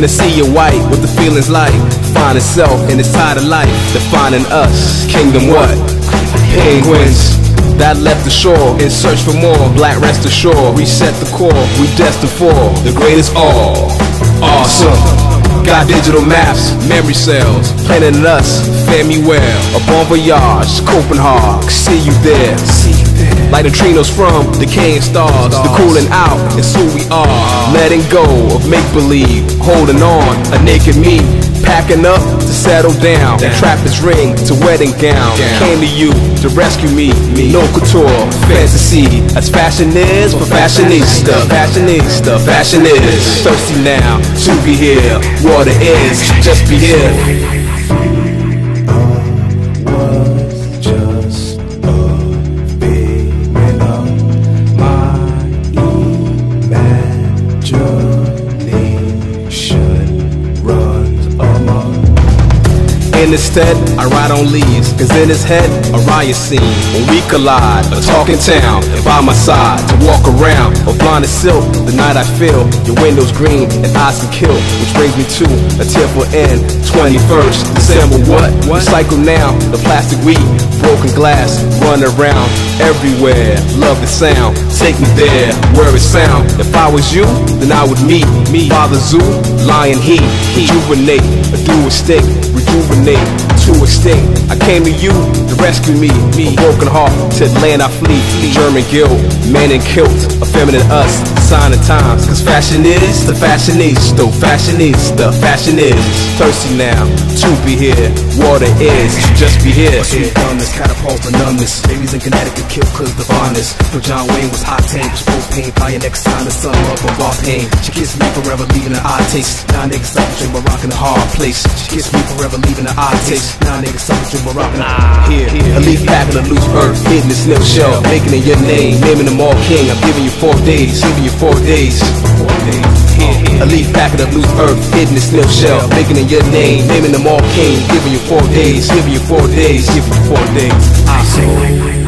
Tennessee and white, what the feeling's like. Find itself in its tide of life, defining us. Kingdom what? Penguins that left the shore in search for more. Black rest assured, we set the core. We destined for the greatest all. Awesome. Got digital maps, memory cells, planning us, fare me well. A bon voyage, Copenhagen, see you there. Like neutrinos from decaying stars, the cooling out is who we are. Letting go of make-believe, holding on, a naked me. Packing up to settle down, Trappist ring to wedding gown. Came to you to rescue me, no couture, fantasy. As fashion is for fashionista, fashionista, fashion is. Thirsty now to be here, water is, just be here. Instead, I ride on leaves, cause in his head, a riot scene. When we collide, a talking town, and by my side, to walk around, or blind as silk, the night I feel, your windows green, and eyes can kill, which brings me to a tearful end, 21st December, what? Recycle now, the plastic weed, broken glass, run around, everywhere, love the sound, take me there, where it sound. If I was you, then I would meet me, Father Zoo, Lion Heat, rejuvenate, a dual stick, rejuvenate to extinct. I came to you to rescue me, a broken heart to the land I flee. German guilt, man in kilt, a feminine us, sign of times. Cause fashion is the fashionista, fashionista, fashion is. Thirsty now to be here, water is, just be here. Sweet dumbness, catapult for numbness. Babies in Connecticut kill cause the fondness. No John Wayne was hot tank, propane, fire next time the sun up of our pain. She kissed me forever, leaving an odd taste. Now niggas suffering, drink Moroccan a hard place. She kissed me forever, leaving an odd taste. Now niggas suffering, drink Moroccan here. A leaf pack of the loose earth, hidden in snail shell, making it your name, naming them all king. I'm giving you 4 days, giving you 4 days. A leaf packet of loose earth, hidden in snail shell, making it your name, naming them all king. Giving you 4 days, giving you 4 days, giving you 4 days.